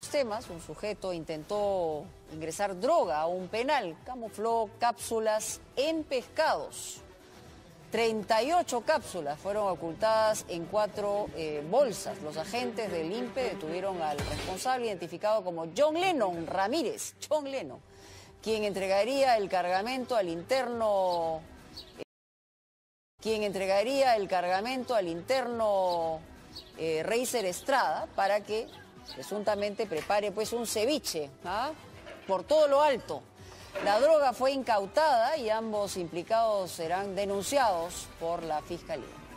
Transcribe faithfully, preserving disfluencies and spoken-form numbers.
temas, un sujeto intentó ingresar droga a un penal, camufló cápsulas en pescados. treinta y ocho cápsulas fueron ocultadas en cuatro eh, bolsas. Los agentes del I N P E detuvieron al responsable identificado como John Lennon Ramírez, John Lennon, quien entregaría el cargamento al interno, eh, quien entregaría el cargamento al interno eh, Reiser Estrada para que presuntamente prepare pues un ceviche, ¿ah? Por todo lo alto. La droga fue incautada y ambos implicados serán denunciados por la Fiscalía.